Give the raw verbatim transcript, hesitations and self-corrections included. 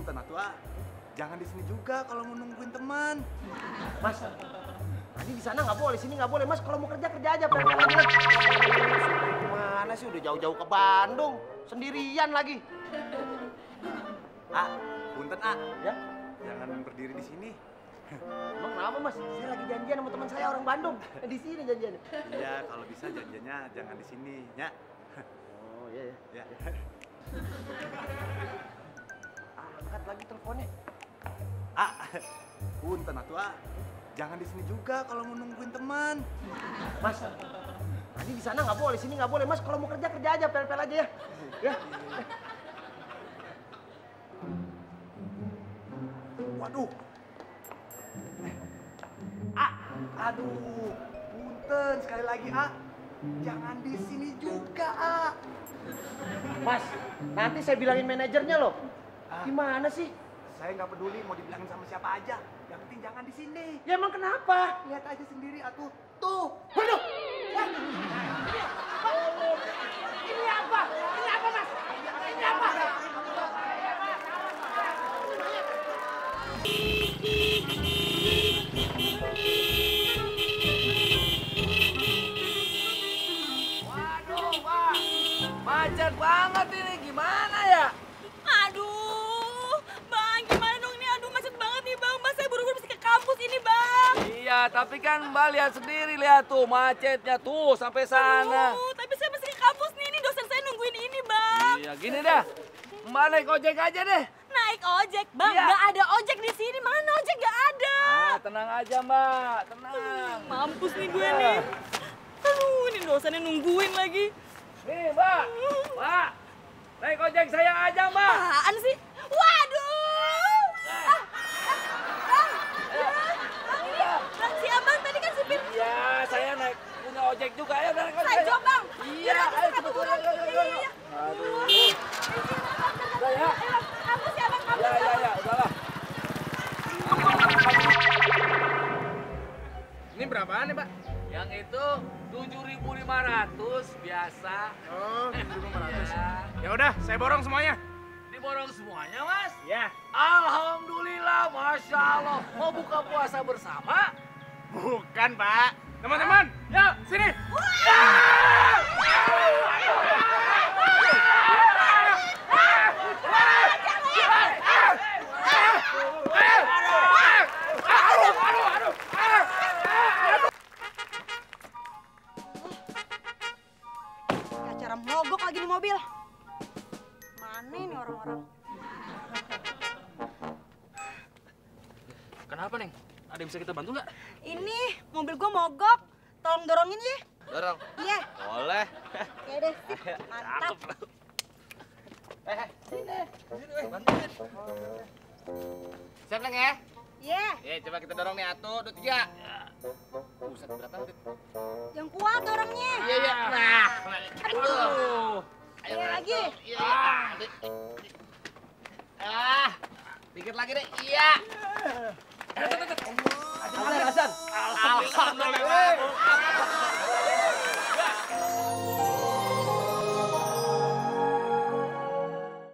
Punten atuh, ah. Jangan di sini juga kalau mau nungguin teman. Mas, tadi di sana nggak boleh, sini nggak boleh. Mas, kalau mau kerja kerja aja, pelan-pelan aja. Gimana sih, udah jauh-jauh ke Bandung, sendirian lagi. Ah, punten, ah. Ya? Jangan berdiri di sini. Emang kenapa, Mas? Saya lagi janjian sama teman saya orang Bandung. Di sini janjiannya. Iya, kalau bisa janjiannya jangan di sini, ya. Oh, iya ya. Ya. Angkat lagi teleponnya. Ah, punten atuh, ah. Jangan di sini juga kalau mau nungguin teman. Mas, tadi di sana nggak boleh, sini nggak boleh. Mas, kalau mau kerja kerja aja, pel-pel aja ya. Ya. Waduh. Ah, aduh. Punten sekali lagi, ah. Jangan di sini juga, ah. Mas, nanti saya bilangin manajernya loh. Ah. Gimana sih? Saya nggak peduli mau dibilangin sama siapa aja. Yang penting jangan di sini. Ya emang kenapa? Lihat aja sendiri, atuh. Tuh. Waduh! Wah, ini apa? Ini apa, Mas? Ini apa? Waduh, Pak. Macet banget ini. Gimana ya? Aduh, Bang, gimana dong nih? Aduh, macet banget nih, Bang. Bang, saya buru-buru mesti ke kampus ini, Bang. Iya, tapi kan Mbak lihat sendiri, lihat tuh macetnya tuh sampai sana. Aduh, tapi saya mesti ke kampus nih. Ini dosen saya nungguin ini, Bang. Iya, gini dah. Mbak naik ojek aja deh. Naik ojek, Bang. Iya. Nggak ada ojek di sini. Mana ojek? Nggak ada. Ah, tenang aja, Mbak. Tenang. Mampus nih gue Iya. nih. Aduh, ini dosennya nungguin lagi. Nih, Mbak. Mbak. Naik ojek saya aja, Mbak. Apaan sih? Waduh! Ah, ah, Bang, Ayo. Bang, ini, Bang, si Abang tadi kan supir. Iya, saya naik punya ojek juga. Ayo, naik ojek. Sajo, Bang. Iya, Yaudah, ayo kita cepet turun. turun. Ayo, ayo, ayo. Iya. Aduh. Udah ya. Ayo, kampus ya, Bang, kampus. Ya, ya, ya. Udahlah. Ini berapaan nih, Pak? Yang itu tujuh ribu lima ratus biasa. Oh, tujuh ribu lima ratus. Ya. Ya udah, saya borong semuanya. Diborong semuanya, Mas? Ya. Alhamdulillah, Masya Allah. Mau buka puasa bersama? Bukan, Pak. Teman-teman, Ya. sini. Acara mogok lagi di mobil. Mana ini orang-orang? Kenapa, Neng? Ada yang bisa kita bantu nggak? Ini mobil gua mogok. Tolong dorongin ya. Dorong. Iya. Boleh. Ya deh, sip. Mantap. Eh, sini. Sini, bantuin. Siap, Neng ya? Iya. Ya, coba kita dorong nih. Satu, dua, tiga. Buset, berat banget. Yang kuat dorongnya. Iya, iya. Nah. Aduh. Ayo Iya lagi. Iya, iya. Ah. Dikit lagi deh. Iya. Hasan, Hasan. Alhamdulillah.